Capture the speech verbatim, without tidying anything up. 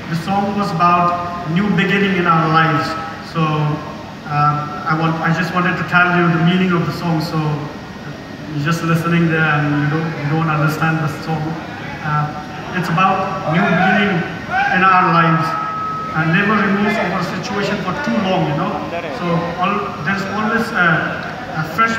the song was about new beginning in our lives. So uh, I want, I just wanted to tell you the meaning of the song. So you're just listening there and you don't, you don't understand the song. Uh, it's about new beginning in our lives, and never remove our situation for too long, you know. So all, there's always a, a fresh